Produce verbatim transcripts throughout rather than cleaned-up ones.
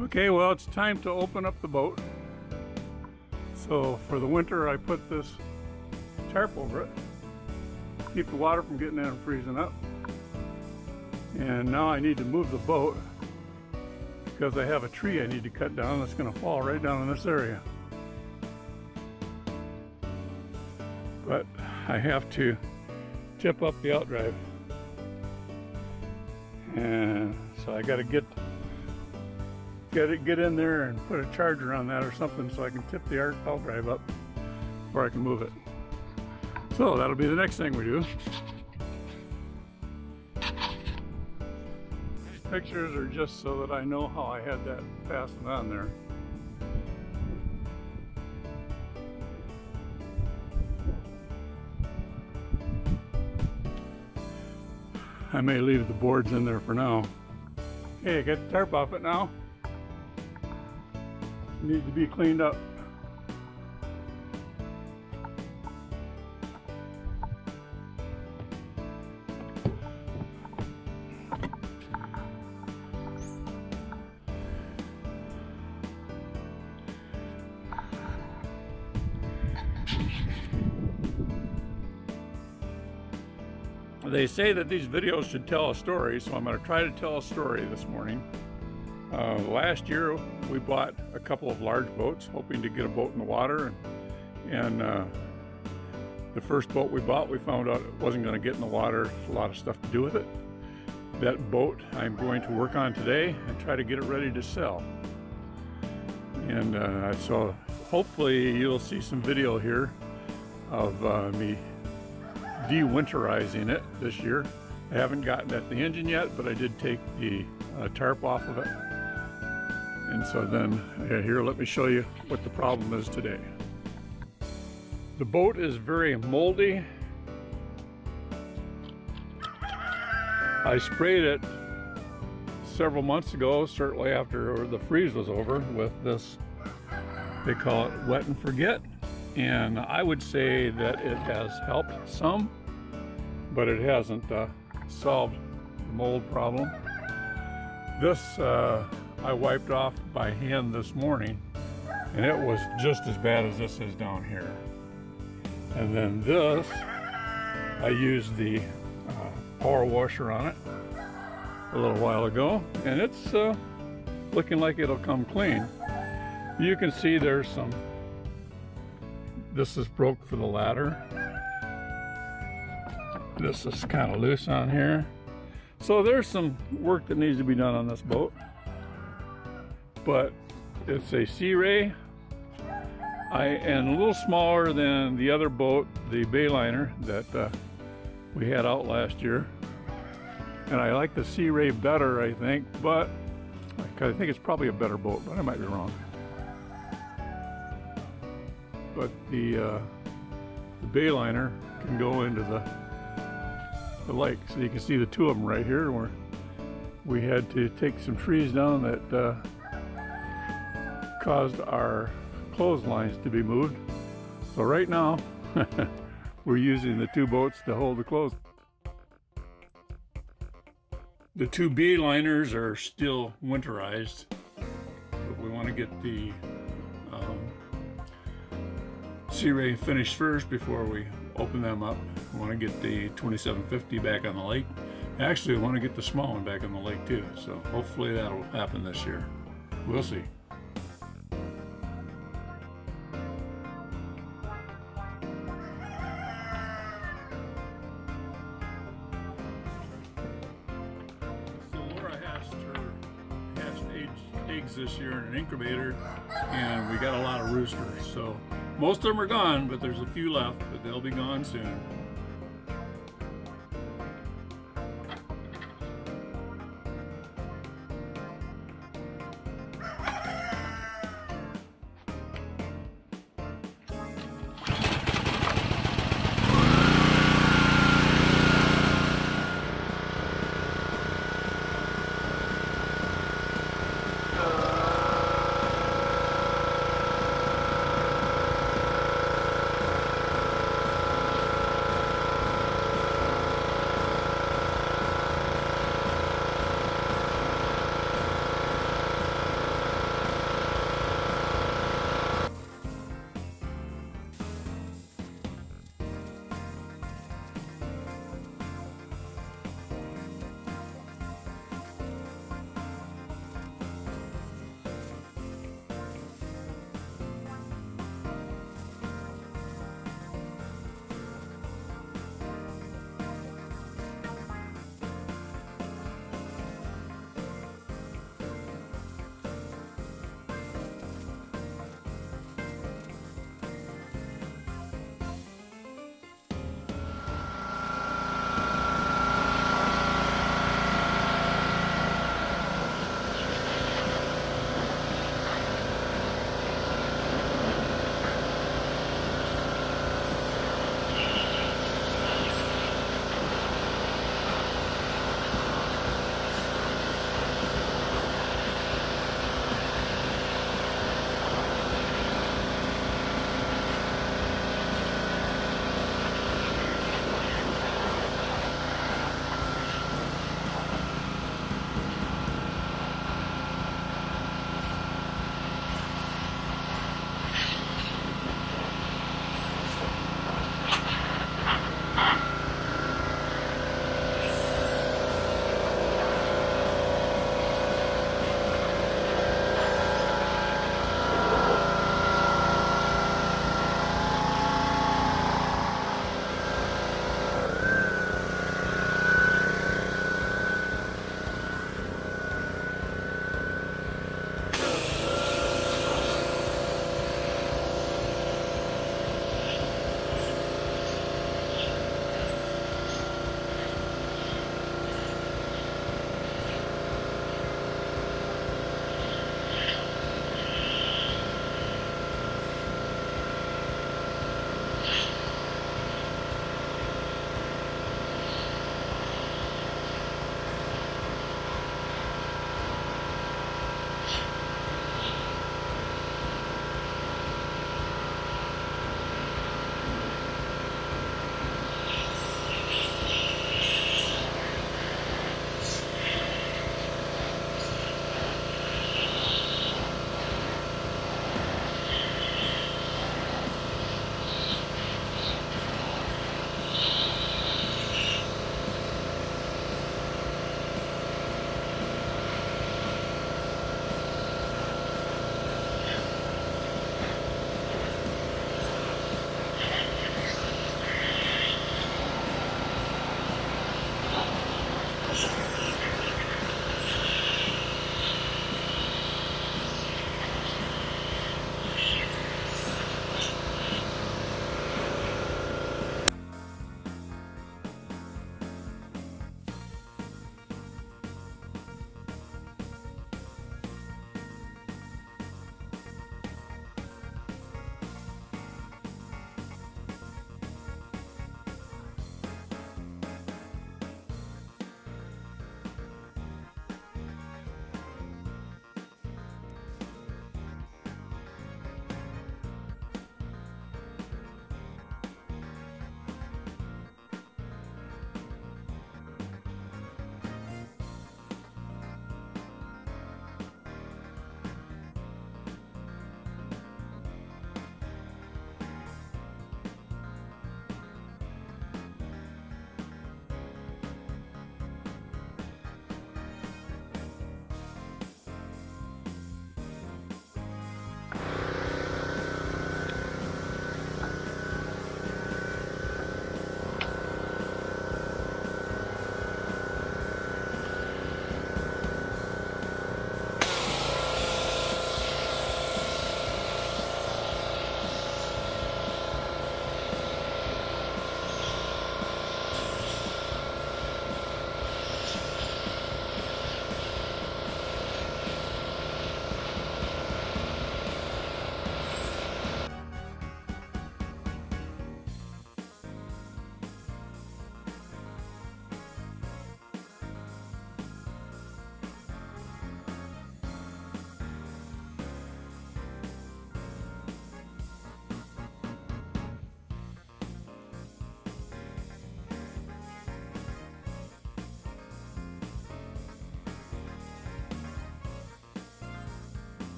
Okay, well, it's time to open up the boat. So for the winter, I put this tarp over it, keep the water from getting in and freezing up. And now I need to move the boat because I have a tree I need to cut down that's going to fall right down in this area. But I have to tip up the outdrive. And so I got to get get it get in there and put a charger on that or something so I can tip the outdrive up before I can move it. So that'll be the next thing we do. These pictures are just so that I know how I had that fastened on there. I may leave the boards in there for now. Hey, get the tarp off it now. It needs to be cleaned up. They say that these videos should tell a story, so I'm going to try to tell a story this morning. Uh, last year we bought a couple of large boats, hoping to get a boat in the water, and, and uh, the first boat we bought, we found out it wasn't going to get in the water. A lot of stuff to do with it. That boat I'm going to work on today and try to get it ready to sell. And uh, so hopefully you'll see some video here of uh, me de-winterizing it this year. I haven't gotten at the engine yet, but I did take the uh, tarp off of it. And so then uh, here, let me show you what the problem is today. The boat is very moldy. I sprayed it several months ago, certainly after the freeze was over, with this, they call it wet and forget. And I would say that it has helped some, but it hasn't uh, solved the mold problem. This uh, I wiped off by hand this morning, and it was just as bad as this is down here. And then this, I used the uh, power washer on it a little while ago, and it's uh, looking like it'll come clean. You can see there's some, this is broke for the ladder. This is kind of loose on here. So there's some work that needs to be done on this boat. But it's a Sea Ray, I, and a little smaller than the other boat, the Bayliner that uh, we had out last year. And I like the Sea Ray better, I think, but I think it's probably a better boat, but I might be wrong. But the, uh, the Bayliner can go into the, the lake. So you can see the two of them right here, where we had to take some trees down that uh, caused our clotheslines to be moved. So right now, we're using the two boats to hold the clothes. The two Bayliners are still winterized, but we want to get the um, Sea Ray finished first before we open them up. We want to get the twenty-seven fifty back on the lake. Actually, we want to get the small one back on the lake too, so hopefully that'll happen this year. We'll see. This year in an incubator, and we got a lot of roosters, so most of them are gone, but there's a few left, but they'll be gone soon.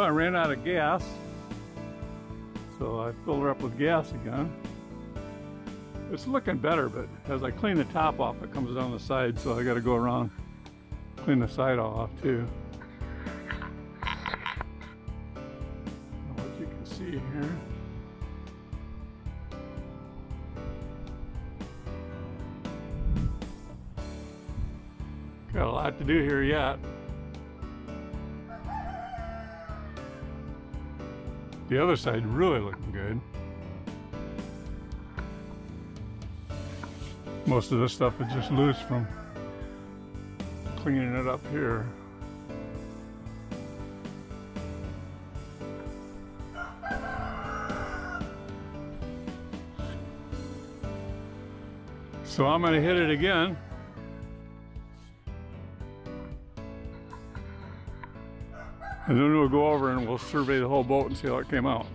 Well, I ran out of gas, so I filled her up with gas again. It's looking better, but as I clean the top off, it comes down the side, so I got to go around, clean the side off too. What you can see here. Got a lot to do here yet. The other side really looking good. Most of this stuff is just loose from cleaning it up here. So I'm going to hit it again. And then we'll go over and we'll survey the whole boat and see how it came out.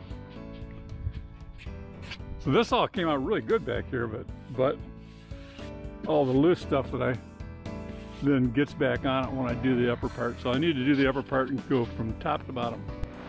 So this all came out really good back here, but but all the loose stuff that I then gets back on it when I do the upper part. So I need to do the upper part and go from top to bottom.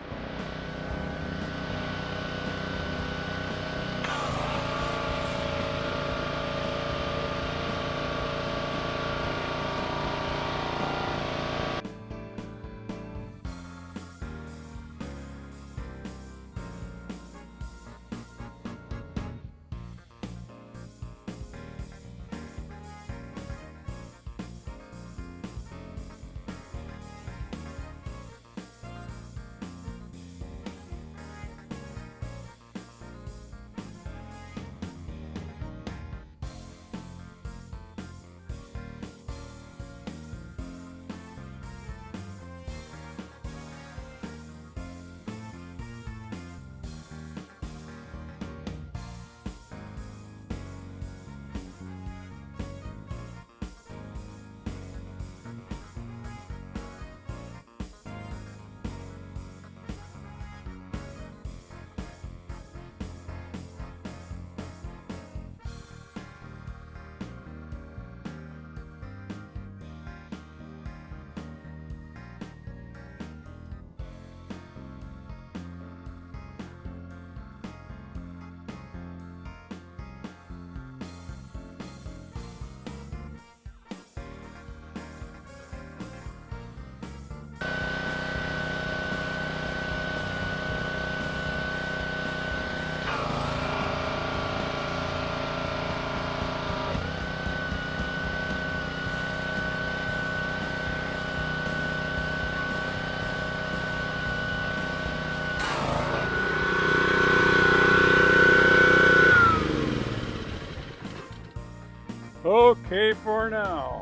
Okay for now.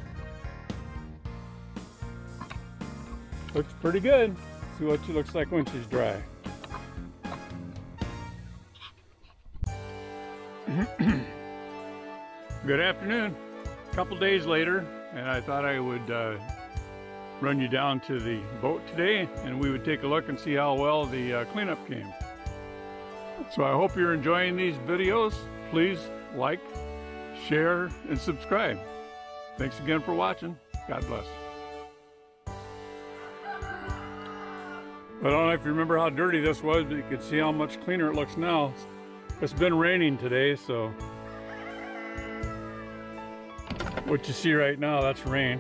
Looks pretty good. See what she looks like when she's dry. Good afternoon. A couple days later, and I thought I would uh, run you down to the boat today and we would take a look and see how well the uh, cleanup came. So I hope you're enjoying these videos. Please like, share, and subscribe. Thanks again for watching. God bless. I don't know if you remember how dirty this was, but you can see how much cleaner it looks now. It's been raining today, so what you see right now, that's rain.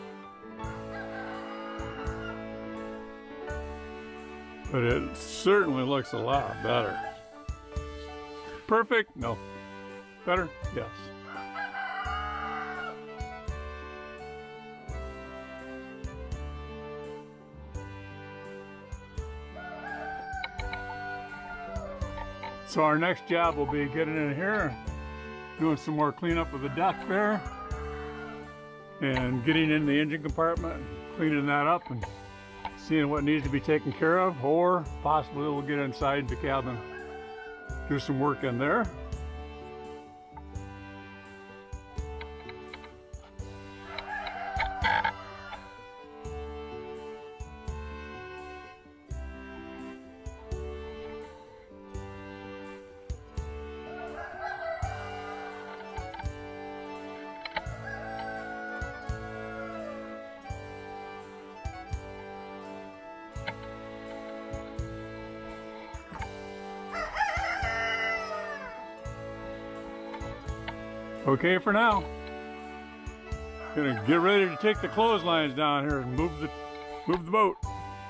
But it certainly looks a lot better. Perfect? No. Better? Yes. So our next job will be getting in here, doing some more cleanup of the deck there, and getting in the engine compartment, cleaning that up and seeing what needs to be taken care of, or possibly we'll get inside the cabin, do some work in there. Okay for now. Gonna get ready to take the clotheslines down here and move the move the boat.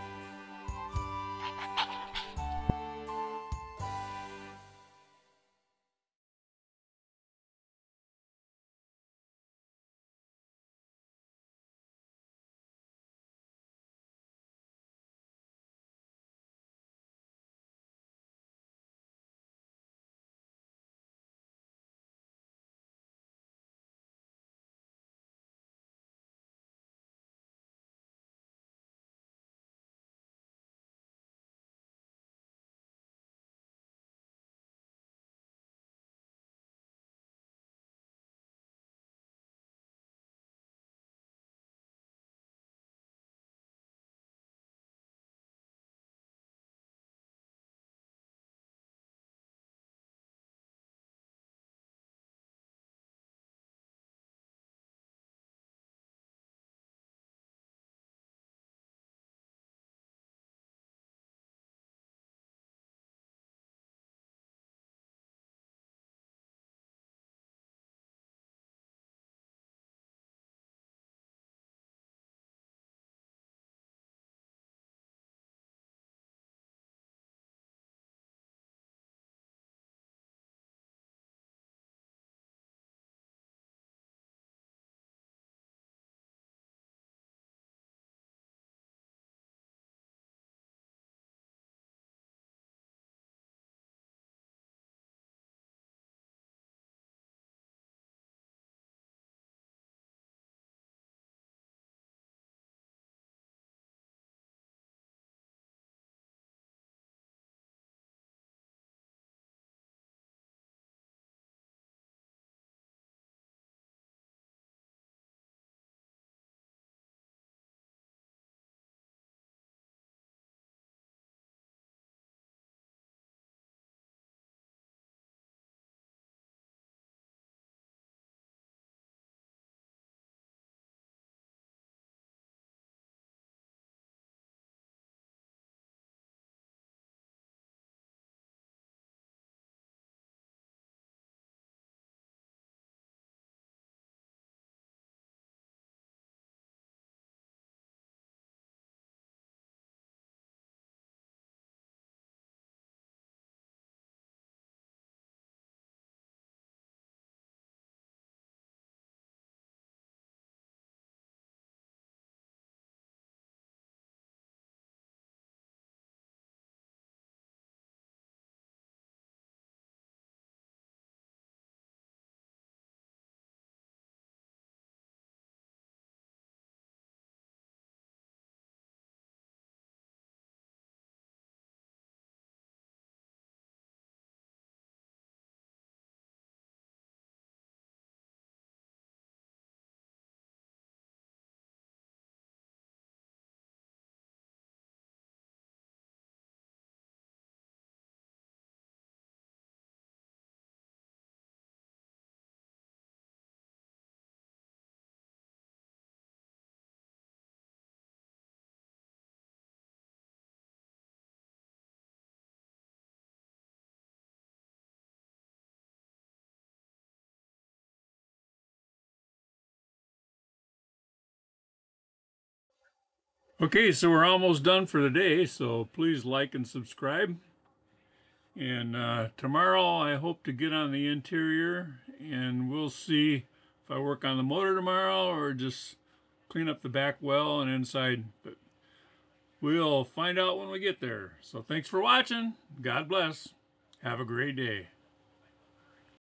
Okay, so we're almost done for the day, so please like and subscribe. And uh, tomorrow I hope to get on the interior, and we'll see if I work on the motor tomorrow or just clean up the back well and inside. But we'll find out when we get there. So thanks for watching. God bless. Have a great day.